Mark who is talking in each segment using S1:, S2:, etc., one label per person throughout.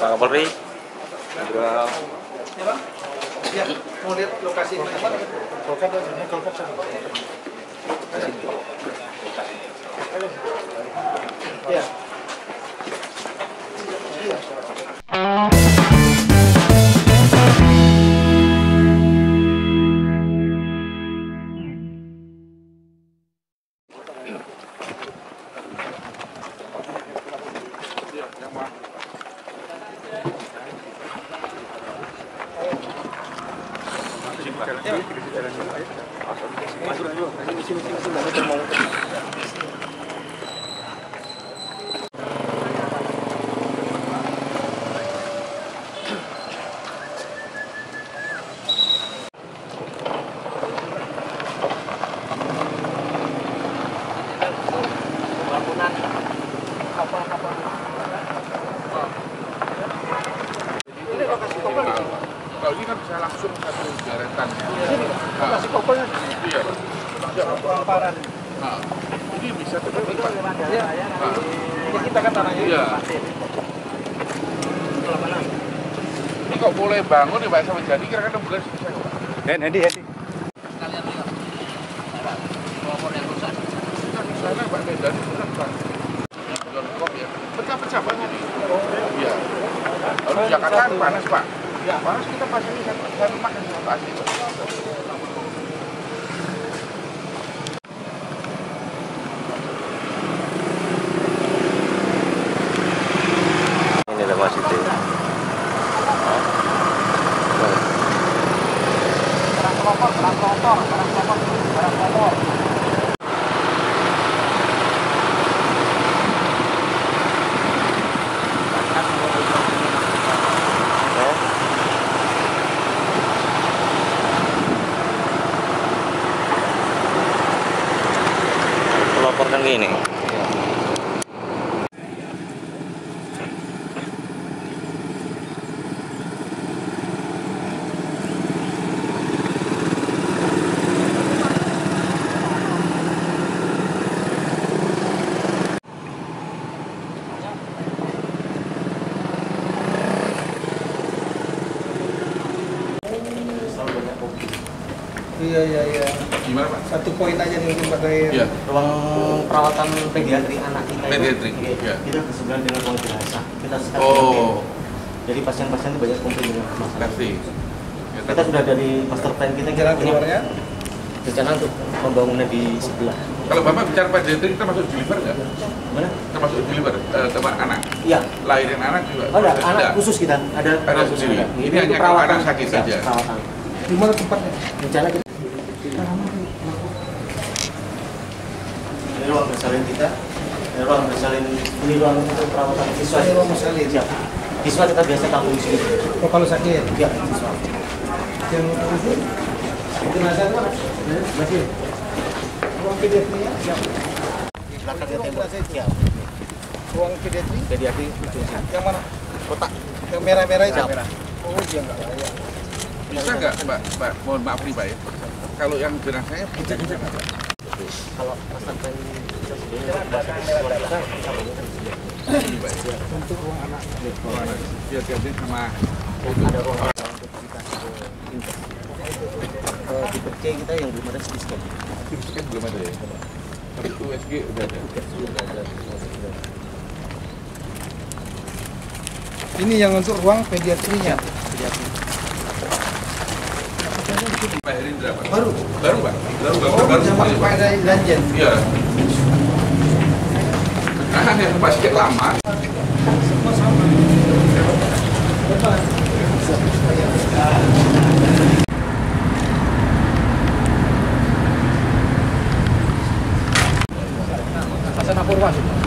S1: Pak Kapolri.
S2: Jenderal.
S3: Ya, Bang? Ya, mau lihat lokasi ini mana? Ya.
S2: Kalau ini kan bisa langsung satu deretan ya.
S3: Lokasi kopernya.
S2: Iya.
S3: Hamparan.
S2: Nah, ini bisa tetap Pak.
S3: Ya. Ini kita kan tanahnya.
S2: Iya. Ini kok boleh bangun ya Pak sampai jadi kira-kira 6 bulan selesai Pak.
S1: Hedi.
S4: Sekalian lihat pelopor yang rusak.
S2: Kan di sana Pak Medan rusak Pak. Jual kop ya. Pecah-pecah banyak nih. Iya. Kalau di Jakarta kan panas Pak. Ya, panas kita pasang ini satu makan satu asli Pak.
S1: Ini ada masjid.
S3: Barang pelopor.
S1: Melaporkan gini.
S3: Iya.
S2: Gimana Pak?
S3: Satu poin aja nih mungkin Pak Dair.
S2: Iya.
S4: Ruang perawatan pediatri anak kita
S2: Pediatri,
S4: itu
S2: iya.
S4: kita kesebelah dengan ruang jenazah. Kita sekarang
S2: Oh,
S4: jadi pasien-pasien itu banyak komplain dengan masalah.
S2: pasti. Ya,
S4: Kita sudah dari master plan kita
S3: Jalan
S4: punya
S3: keluarnya.
S4: rencana untuk pembangunan di sebelah.
S2: Kalau Bapak bicara pediatri kita masuk deliver nggak?
S4: Mana?
S2: Kita masuk deliver tempat anak.
S4: Iya.
S2: Lahirin anak juga.
S4: Oh, ada
S2: Tidak.
S4: anak khusus kita. Ada
S2: sendiri. Ini
S4: Itu
S2: hanya kalau
S4: perawatan
S2: anak sakit saja.
S4: Perawatan.
S3: Di mana tempatnya?
S4: Rencana kita ini ruang bersalin kita. Ini ruang bersalin, ini ruang untuk perawatan siswa.
S3: Ini ruang bersalin.
S4: Siap. Siswa kita biasa tampung di sini.
S3: Oh, kalau sakit.
S4: Iya, siswa.
S3: Yang khusus jenazah mana?
S4: Masih.
S3: Ruang pediatrinya. Siap.
S4: Di belakang kita tembok. Siap.
S3: Ruang pediatri.
S4: Pediatri.
S3: Yang mana?
S4: Kotak.
S3: Yang merah-merah itu.
S4: Siap.
S3: Oh, dia enggak layak.
S2: Bisa nggak Mbak? Mohon maaf nih Pak ya. Kalau yang jenazahnya bisa nggak Pak?
S4: Kalau master plan kita sendiri luar biasa, kita bangunkan di sini.
S2: Ini, Pak, ya.
S3: Untuk ruang anak.
S2: Ruang anak. Biar ganti sama
S4: Ada ruang untuk kita ke Inter. Tipe C kita yang belum ada CT scan.
S2: tips kan belum ada ya. Tapi USG udah ada.
S3: Ini yang untuk ruang pediatrinya.
S4: Pediatri.
S2: Pak Herindra Pak.
S3: Baru.
S2: Baru Pak.
S3: Oh, zaman Pak Danjen.
S2: Iya. Nah, yang pasti lama.
S3: Semua sama. Hasan Apurwan.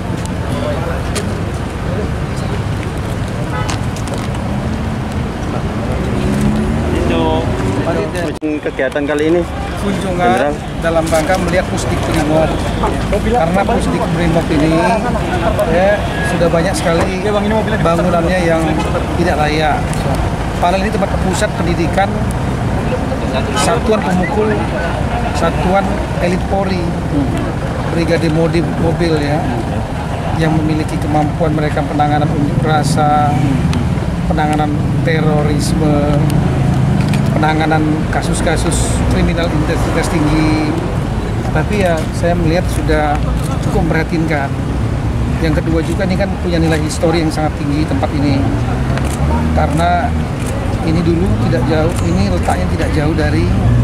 S1: Kegiatan kali ini
S3: Kunjungan dalam rangka melihat Pusdik Brimob, karena Pusdik Brimob ini ya, sudah banyak sekali bangunannya yang tidak layak. Padahal ini tempat pusat pendidikan Satuan Pemukul Satuan Elit Polri, Brigade Mobil ya, yang memiliki kemampuan mereka penanganan unjuk rasa, penanganan terorisme, penanganan kasus-kasus kriminal intensitas tinggi. Tapi ya saya melihat sudah cukup memprihatinkan. Yang kedua juga ini kan punya nilai histori yang sangat tinggi tempat ini, karena ini dulu tidak jauh, ini letaknya tidak jauh dari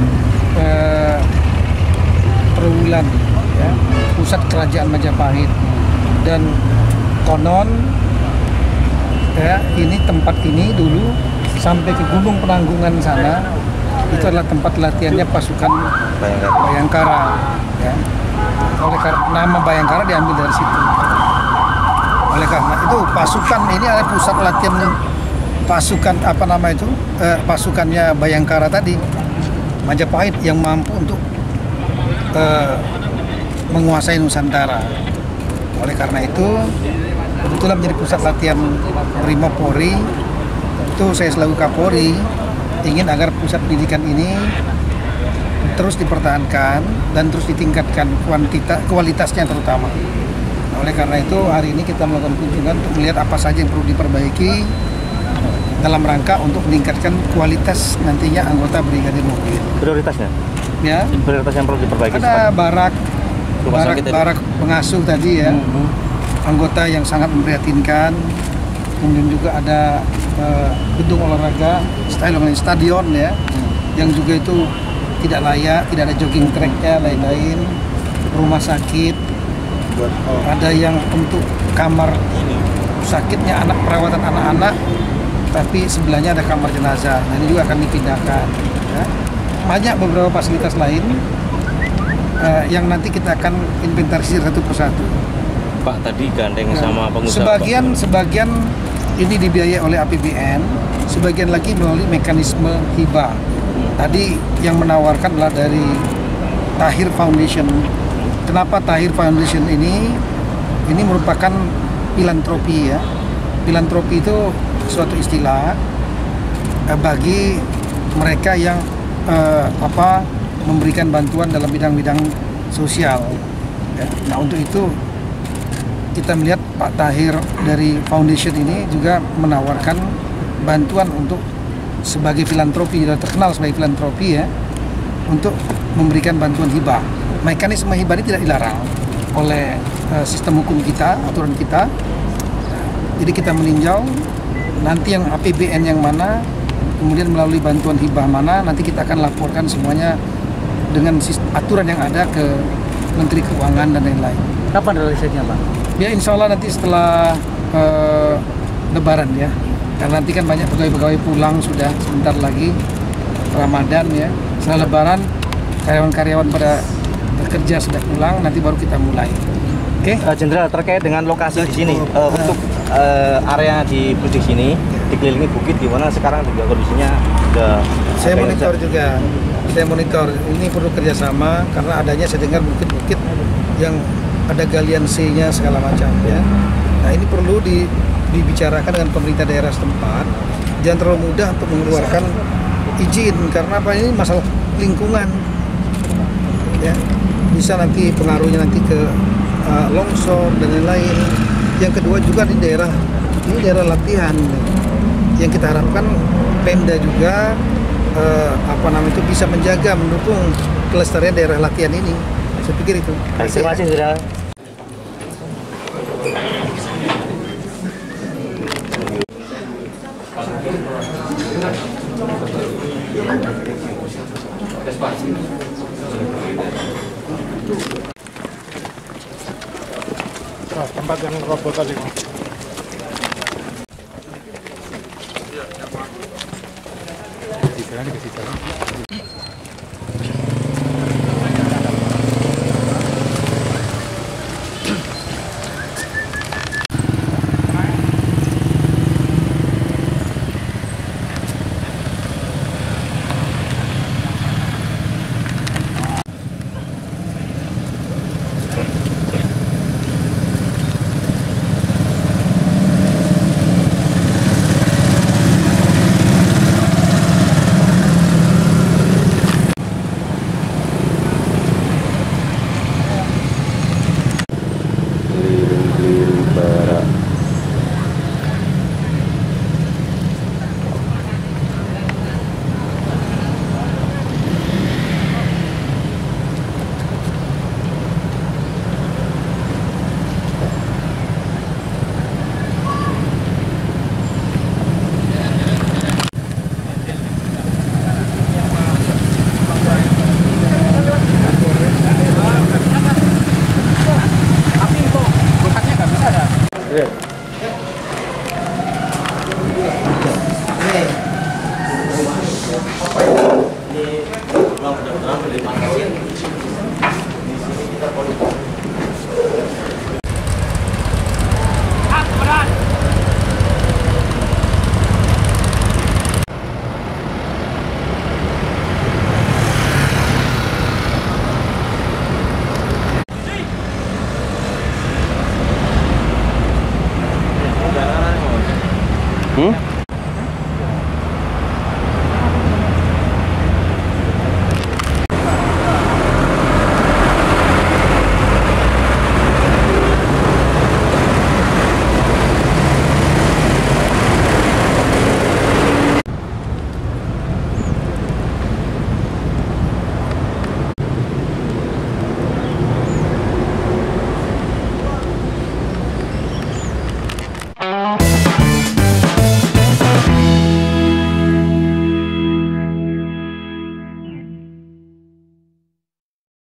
S3: Trawulan, ya, pusat kerajaan Majapahit. Dan konon ya, ini tempat ini dulu sampai ke Gunung Penanggungan sana itu adalah tempat latihannya pasukan Bayangkara, ya. Oleh karena nama Bayangkara diambil dari situ. Oleh karena itu pasukan ini adalah pusat latihan pasukan apa nama itu pasukannya Bayangkara tadi, Majapahit, yang mampu untuk menguasai Nusantara. Oleh karena itu kebetulan menjadi pusat latihan Brimob Polri. Itu saya selaku Kapolri ingin agar pusat pendidikan ini terus dipertahankan dan terus ditingkatkan kualitasnya terutama. Oleh karena itu hari ini kita melakukan kunjungan untuk melihat apa saja yang perlu diperbaiki dalam rangka untuk meningkatkan kualitas nantinya anggota Brigadir Mobil.
S1: Prioritasnya?
S3: Ya.
S1: Prioritas yang perlu diperbaiki.
S3: Ada barak pengasuh tadi ya, anggota yang sangat memprihatinkan. Kemudian juga ada gedung olahraga, stadion ya, yang juga itu tidak layak, tidak ada jogging tracknya, lain-lain. Rumah sakit, ada yang untuk kamar sakitnya anak, perawatan anak-anak, tapi sebelahnya ada kamar jenazah. Nah, ini juga akan dipindahkan. Ya. Banyak beberapa fasilitas lain yang nanti kita akan inventarisir satu persatu.
S1: Pak, tadi gandeng sama pengusaha.
S3: Sebagian ini dibiayai oleh APBN, sebagian lagi melalui mekanisme hibah. Tadi yang menawarkan adalah dari Tahir Foundation. Kenapa Tahir Foundation ini merupakan filantropi ya. Filantropi itu suatu istilah bagi mereka yang memberikan bantuan dalam bidang-bidang sosial. Ya. Nah, untuk itu kita melihat Pak Tahir dari Foundation ini juga menawarkan bantuan untuk sebagai filantropi, terkenal sebagai filantropi ya, untuk memberikan bantuan hibah. Mekanisme hibah ini tidak dilarang oleh sistem hukum kita, aturan kita. Jadi kita meninjau nanti yang APBN yang mana, kemudian melalui bantuan hibah mana, nanti kita akan laporkan semuanya dengan aturan yang ada ke Menteri Keuangan dan lain-lain.
S4: Kapan realisasinya, Pak?
S3: Ya insya Allah nanti setelah Lebaran ya. Karena nanti kan banyak pegawai-pegawai pulang sudah sebentar lagi Ramadan ya. Setelah Lebaran karyawan-karyawan pada bekerja sudah pulang, nanti baru kita mulai. Oke?
S1: Jenderal, terkait dengan lokasi di sini, untuk area di Pudik sini dikelilingi bukit, di mana sekarang juga kondisinya sudah.
S3: Saya monitor juga. Saya monitor. Ini perlu kerjasama karena adanya saya dengar bukit-bukit yang ada galian C-nya segala macam ya. Nah ini perlu dibicarakan dengan pemerintah daerah setempat. Jangan terlalu mudah untuk mengeluarkan izin karena apa, ini masalah lingkungan. Ya, bisa nanti pengaruhnya nanti ke longsor dan lain-lain. Yang kedua juga di daerah ini daerah latihan. Yang kita harapkan Pemda juga itu bisa menjaga, mendukung kelestarian daerah latihan ini. Saya pikir itu.
S1: Terima kasih, Jenderal.
S2: Tempat yang robot tadi.
S1: Hmm?